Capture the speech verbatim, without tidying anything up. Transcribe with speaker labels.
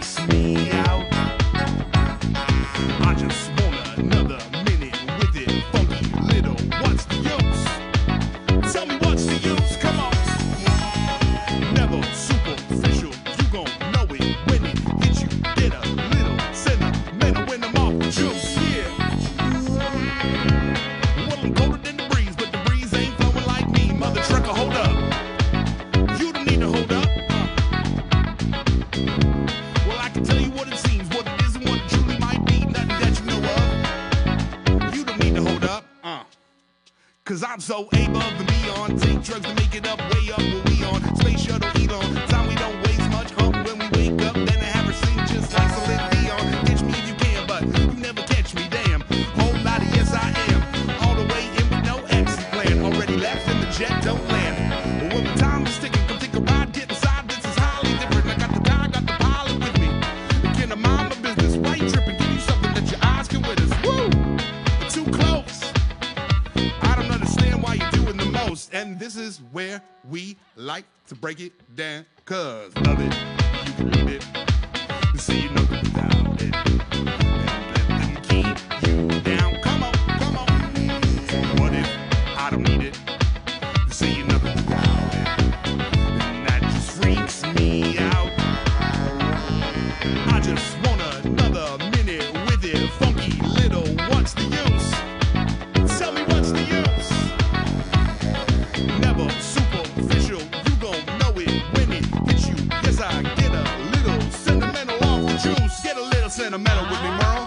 Speaker 1: freaks me out. I just want another minute with it. Funky little, what's the use? Tell me what's the use, come on. Never superficial, you gon' know it when it hits you. Get a little sentimental when I'm off the juice, yeah. Well, I'm colder than the breeze, but the breeze ain't flowing like me. Mother trucker, hold up. You don't need to hold up. Well, I can tell you what it seems, what it is, and what it truly might be. Nothing that you know of. You don't need to hold up. Uh. Cause I'm so above and beyond. Take drugs to make it up, way up where we on. Space shuttle Elon. Time we don't waste much. Hump when we wake up, then I have her sing just like Celine Dion. Catch me if you can, but you never catch me, damn. Whole lot of yes I am. All the way in with no exit plan. Already left in the jet, don't land. But when the time is ticking, come take a ride, get inside. This is highly different. I got the guy, got the pilot with me. Can I mind my business? Why you tripping? Give you something that your eyes can witness. Woo! Too close. I don't understand why you're doing the most. And this is where we like to break it down. Cause love it, you can read it. See you nothing without it. And let them keep you down. Come on, come on. What if I don't need it? See you nothing without it. And that just freaks me out. I just want another minute with it. Funky little, what's the use? Tell me what's the use? Never superficial, you gon' know it when it hits you. Yes, I get a little sentimental off the juice. Get a little sentimental with me, Merle.